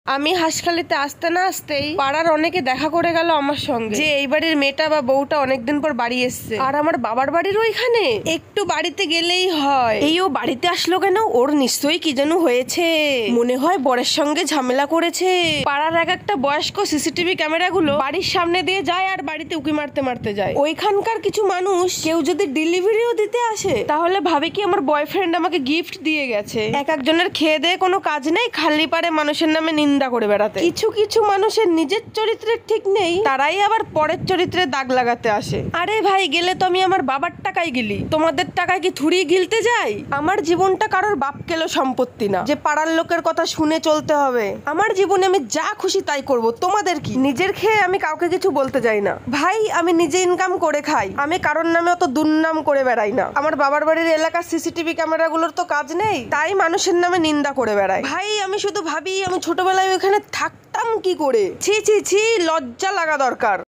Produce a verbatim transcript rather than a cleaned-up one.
আমি হাসখালিতে আসতে না আসতেই পাড়ার অনেকে দেখা করে গেল আমার সঙ্গে যে এই বাড়ির মেয়েটা বা বউটা অনেকদিন পর বাড়ি এসছে। আর আমার বাবার বাড়ির ওইখানে একটু বাড়িতে গেলেই হয় এই ও বাড়িতে আসলো কেন, ওর নিশ্চয়ই কি যেন হয়েছে, মনে হয় বরের সঙ্গে ঝামেলা করেছে। পাড়ার এক একটা বয়স্ক সিসিটিভি ক্যামেরা গুলো বাড়ির সামনে দিয়ে যায় আর বাড়িতে উকি মারতে মারতে যায়। ওইখানকার কিছু মানুষ কেউ যদি ডেলিভারিও দিতে আসে তাহলে ভাবে কি আমার বয়ফ্রেন্ড আমাকে গিফট দিয়ে গেছে। এক একজনের খেয়ে দেয়ে কোনো কাজ নেই, খালি পারে মানুষের নামে নিন্দা করে বেড়াতে। কিছু কিছু মানুষের নিজের চরিত্রের ঠিক নেই, তারাই আবার পরের চরিত্রে দাগ লাগাতে আসে। আরে ভাই, গেলে তো আমি আমার বাবার টাকায় গিলি, তোমাদের টাকায় কি থুড়ি গিলতে যাই? আমার জীবনটা কারোর বাপ কেলো সম্পত্তি না যে পাড়ার লোকের কথা শুনে চলতে হবে। আমার জীবনে আমি যা খুশি তাই করব, তোমাদের কি? নিজের খেয়ে আমি কাউকে কিছু বলতে যাই না ভাই, আমি নিজে ইনকাম করে খাই, আমি কারোর নামে অত দুর্নাম করে বেড়াই না। আমার বাবার বাড়ির এলাকার সিসিটিভি ক্যামেরাগুলোর তো কাজ নেই, তাই মানুষের নামে নিন্দা করে বেড়াই। ভাই আমি শুধু ভাবি আমি ছোটবেলায় ওখানে থাকতাম কি করে, ছি ছি ছি, লজ্জা লাগা দরকার।